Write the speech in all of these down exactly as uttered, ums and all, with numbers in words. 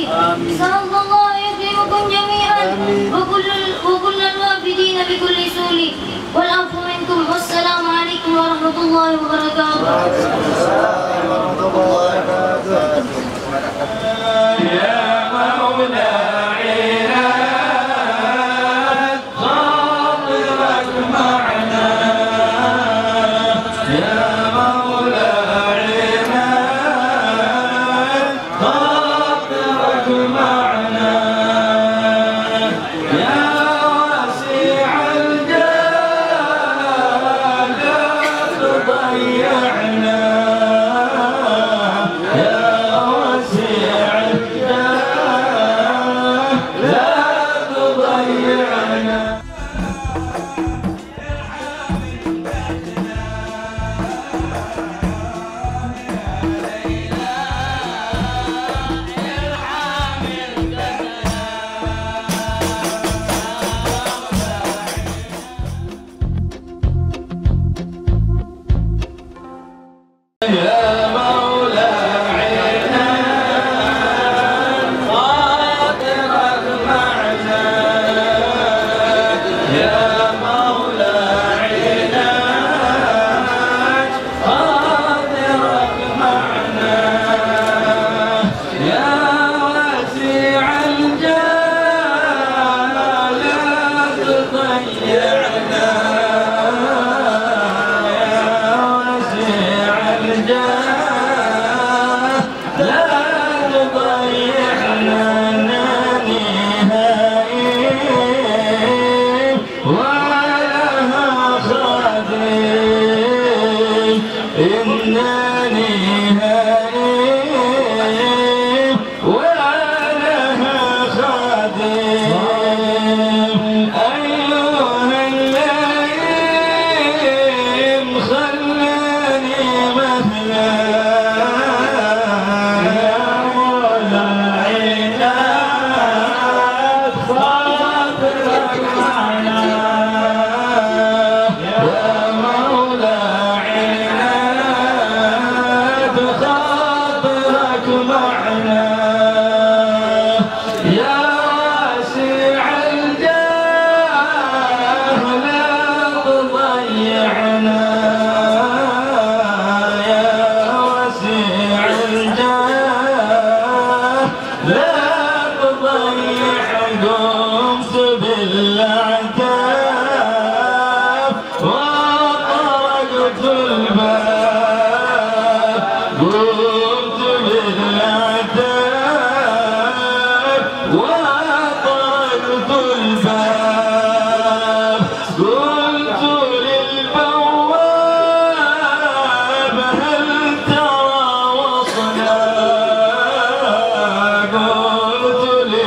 صلى الله يكرمكم جميعا وكل وكل الوافدين بكل سول والعفو منكم والسلام عليكم ورحمة الله وبركاته. وعليكم السلام ورحمة الله وبركاته. يا مولاي خاطرك معنا يا مولاي خاطرك معنا يا واسع الجاه لا تضيعنا يا واسع الجاه لا تضيعنا. يا مولاي خاطرك معنا يا مولاي خاطرك معنا يا واسع الجاه لا تضيعنا لا تضيعنا نهائي ولها خادم إنني هائم ولها خادم أيها اللئيم خلاني مهلا قمت بالعتاب وطرقت الباب قمت بالعتاب وطرقت الباب قلت للبواب هل ترى وصلا قلت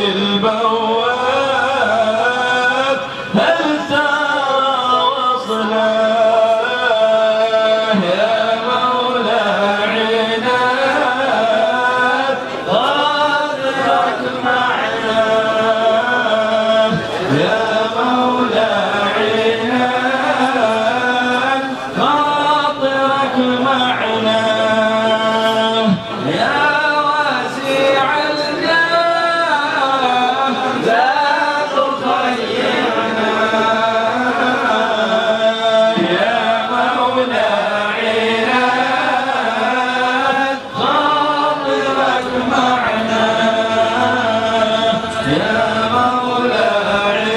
للبواب هل ترى وصلا يا مولاي عناد خاطرك معنا يا مولاي عناد خاطرك معنا يا واسع الجاه لا تضيعنا يا مولاي عناد خاطرك معنا يا مولاي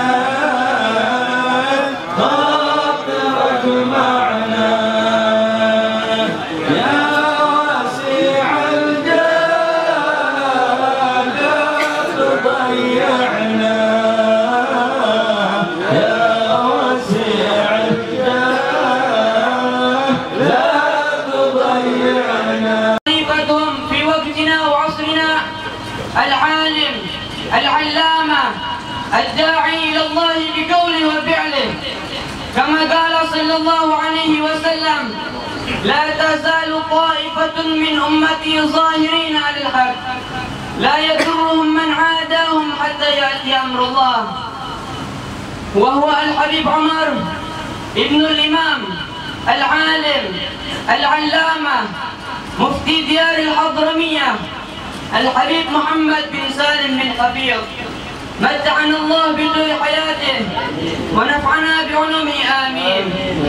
عناد خاطرك معنا يا واسع الجاه لا تضيعنا يا واسع الجاه لا تضيعنا. طريقتهم في وقتنا وعصرنا العالم العلامة الداعي إلى الله بقوله وفعله كما قال صلى الله عليه وسلم لا تزال طائفة من أمتي ظاهرين على الحق لا يضرهم من عاداهم حتى يأتي أمر الله. وهو الحبيب عمر ابن الإمام العالم العلامة مفتي ديار الحضرمية الحبيب محمد بن سالم بن حفيظ متعنا الله بطول حياته ونفعنا بعلومه آمين.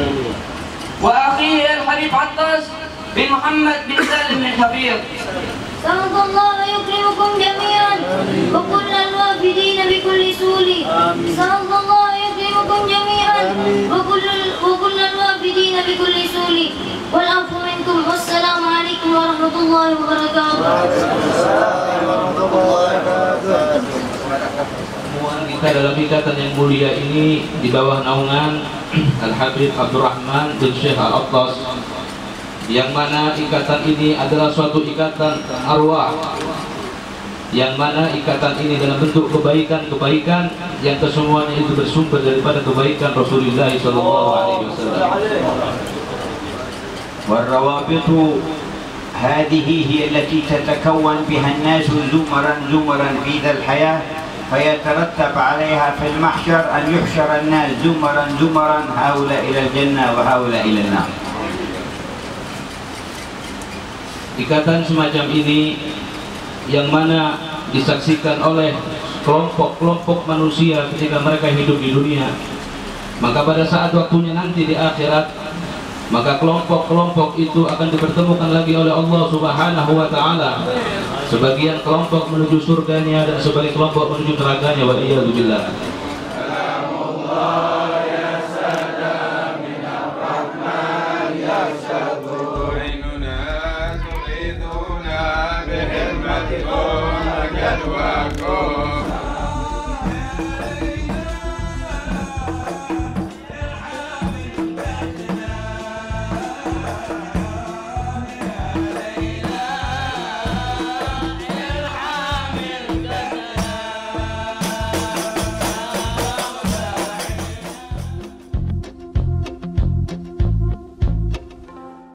وأخيه الحبيب عطاس بن محمد بن سالم بن حفيظ سأل الله يكرمكم جميعا وكل الوافدين بكل سول. سأل الله يكرمكم جميعا وكل وكل الوافدين بكل سول والعفو منكم والسلام عليكم ورحمة الله وبركاته. Kita dalam ikatan yang mulia ini di bawah naungan Al-Habib Abdurrahman bin Syekh Al-Attas, yang mana ikatan ini adalah suatu ikatan arwah, yang mana ikatan ini dalam bentuk kebaikan-kebaikan yang kesemuanya itu bersumber daripada kebaikan Rasulullah sallallahu alaihi wasallam. والروابط هذه هي التي تتكون بها الناس زمرا زمرا في ذا الحياة، فيترتب عليها في المحشر أن يحشر الناس زمرا زمرا هؤلاء إلى الجنة وهؤلاء إلى النار. Ikatan semacam ini yang mana disaksikan oleh kelompok-kelompok manusia ketika mereka hidup di dunia, maka pada saat waktunya nanti di akhirat, maka kelompok-kelompok itu akan dipertemukan lagi oleh Allah Subhanahu wa taala. Sebagian kelompok menuju surganya dan sebagian kelompok menuju nerakanya, wa iyyazu billah.